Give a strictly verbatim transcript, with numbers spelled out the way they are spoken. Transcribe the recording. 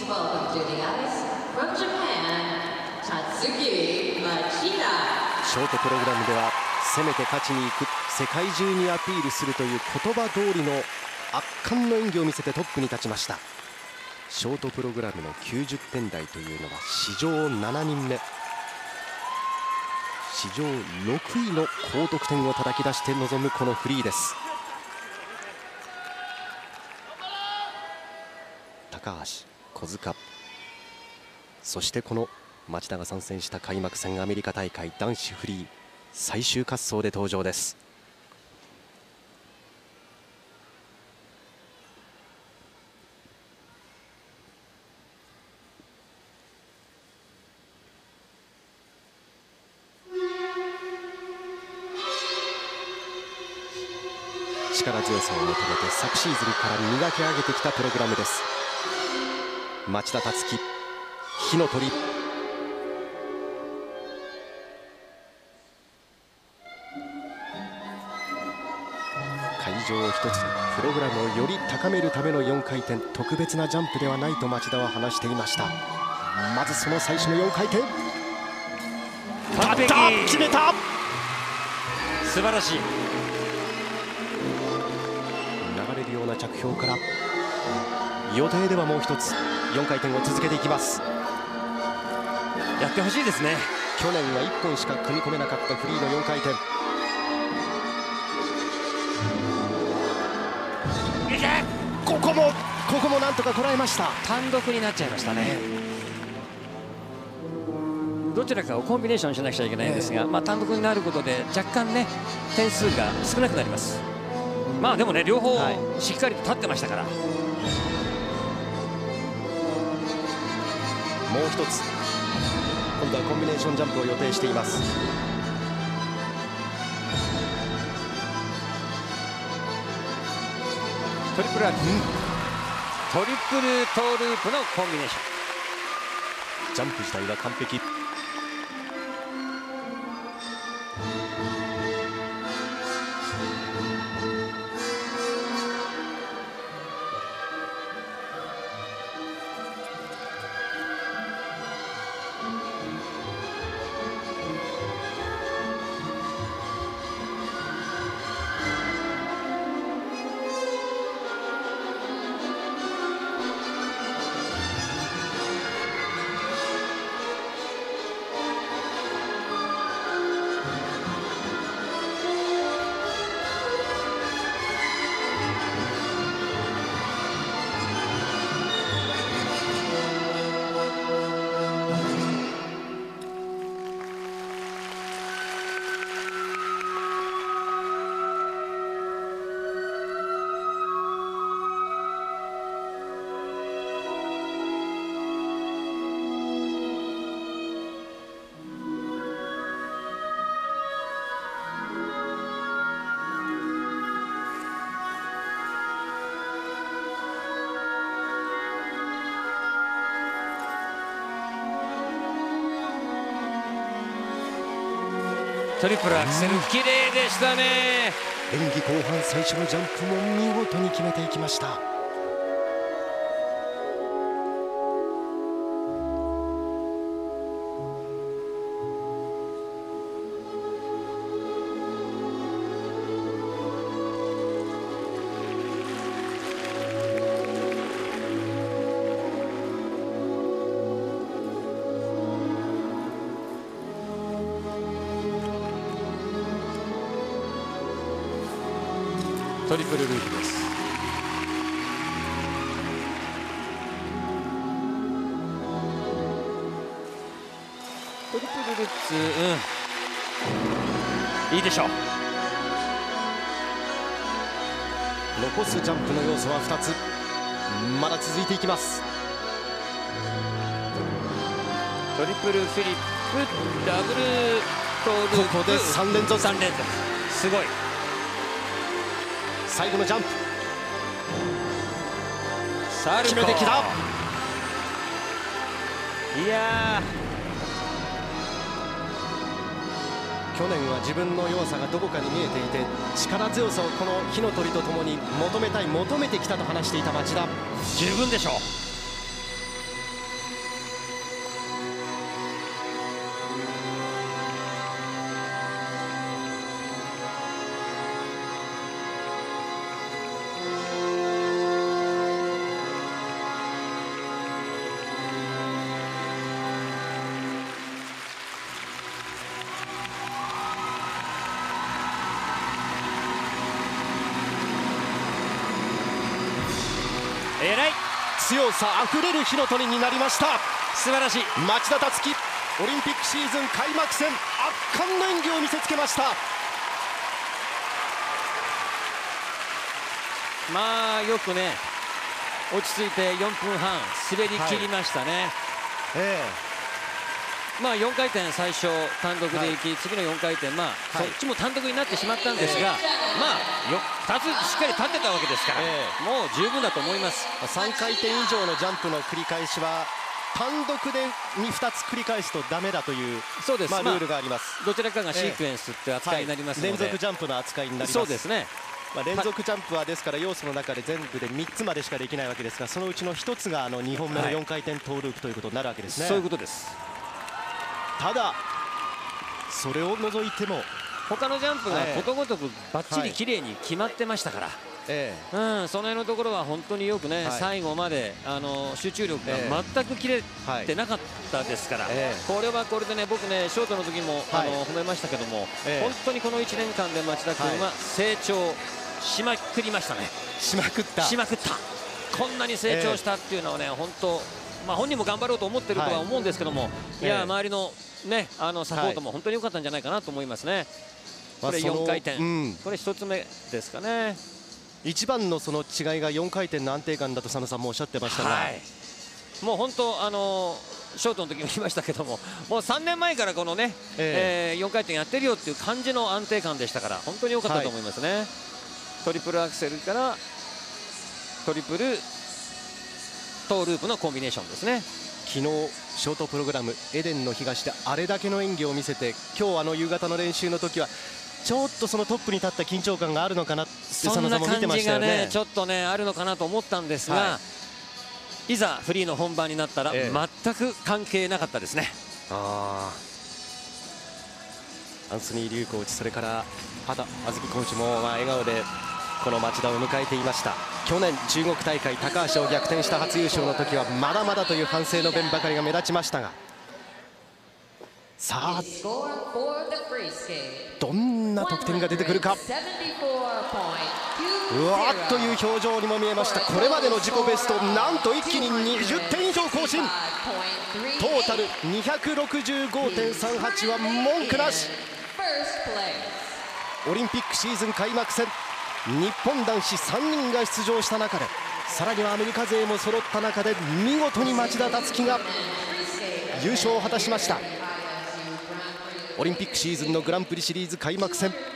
welcome to the ice from Japan, Tatsuki Machida. ショートプログラムでは攻めて勝ちに行く、世界中にアピールするという言葉通りの圧巻の演技を見せてトップに立ちました。ショートプログラムのきゅうじゅってん台というのは史上しちにんめ、史上ろくいの高得点を叩き出して臨むこのフリーです。高橋、小塚、そしてこの町田が参戦した開幕戦アメリカ大会男子フリー最終滑走で登場です。力強さを求めて昨シーズンから磨き上げてきたプログラムです。町田達樹、火の鳥。会場を一つ、プログラムをより高めるためのよんかい転、特別なジャンプではないと町田は話していました。まずその最初のよんかい転、 完璧、 決めた。 素晴らしい。 流れるような着氷から予定ではもう一つよんかい転を続けていきます。 やってほしいですね。 去年はいっぽんしか組み込めなかったフリーのよんかい転。ここもここもなんとかこらえました。 単独になっちゃいましたね。どちらかをコンビネーションしなくちゃいけないんですが、まあ単独になることで若干ね点数が少なくなります。まあでもね、両方しっかりと立ってましたから、はい、 もう一つ今度はコンビネーションジャンプを予定しています。 トリプルアクセル、トリプルトーループのコンビネーション。 ジャンプ自体は完璧。 トリプルアクセル綺麗でしたね。 演技後半最初のジャンプも見事に決めていきました。 トリプルループです。トリプルルッツ、うん、いいでしょう。 残すジャンプの要素はふたつ、まだ続いていきます。 トリプルフィリップ、ダブルトーループ、 ここでさん連続、 さん連続、すごい。 最後のジャンプサルコー決めてきた。 いや去年は自分の弱さがどこかに見えていて、力強さをこの火の鳥とともに求めたい、求めてきたと話していた町田。 十分でしょう。 えらい強さあふれる火の鳥になりました。 素晴らしい。 町田達樹、オリンピックシーズン開幕戦、圧巻の演技を見せつけました。 まあよくね落ち着いてよんぷんはん滑り切りましたね。 はい、ええまあよんかい転最初単独で行き、はい、次のよんかい転、まあ、はい、そっちも単独になってしまったんですが、えー、まあよふたつしっかり立ってたわけですから、えー、もう十分だと思います。 さんかい転以上のジャンプの繰り返しは単独でにふたつ繰り返すとダメだという、そうです、まあ、ルールがあります、 まあ、どちらかがシークエンスって扱いになりますので、 はい、連続ジャンプの扱いになります。 そうですね、 まあ、連続ジャンプはですから要素の中で全部でみっつまでしかできないわけですが、そのうちのひとつがあのにほんめのよんかい転トーループということになるわけですね、はい、 そういうことです。 ただそれを除いても他のジャンプがことごとくばっちり綺麗に決まってましたから、ええうん、その辺のところは本当によくね、はい、最後まであの集中力が全く切れてなかったですから、ええ、これはこれでね、僕ねショートの時も、はい、あの褒めましたけども、ええ、本当にこのいちねんかんで町田君は成長しまくりましたね。 しまくったしまくったこんなに成長したっていうのはね、ええ、本当、まあ、本人も頑張ろうと思ってるとは思うんですけども、はい、いや、周りのね、あのサポートも本当に良かったんじゃないかなと思いますね。これよんかい転、うん、これひとつめですかね。 一番のその違いがよんかい転の安定感だと佐野さんもおっしゃってましたが、はい、 もう本当あのショートの時も言いましたけども、もうさんねんまえからこのね、えーえー、よんかい転やってるよっていう感じの安定感でしたから、本当に良かったと思いますね、はい、トリプルアクセルからトリプルトーループのコンビネーションですね。 昨日ショートプログラムエデンの東であれだけの演技を見せて、今日あの夕方の練習の時はちょっとそのトップに立った緊張感があるのかなって佐野さんも見てましたよね。 そんな感じがねちょっとねあるのかなと思ったんですが、はい、いざフリーの本番になったら全く関係なかったですね。 あアンソニー・リュウコーチ、それから畑葉月コーチもまあ笑顔でこの町田を迎えていました。去年中国大会高橋を逆転した初優勝の時はまだまだという反省の弁ばかりが目立ちましたが、さあどんな得点が出てくるか。うわっという表情にも見えました。これまでの自己ベストなんと一気ににじゅってん以上更新、トータル にひゃくろくじゅうごてんさんはち は文句なし。オリンピックシーズン開幕戦、日本男子さんにんが出場した中で、さらにはアメリカ勢も揃った中で見事に町田達樹が優勝を果たしました。オリンピックシーズンのグランプリシリーズ開幕戦、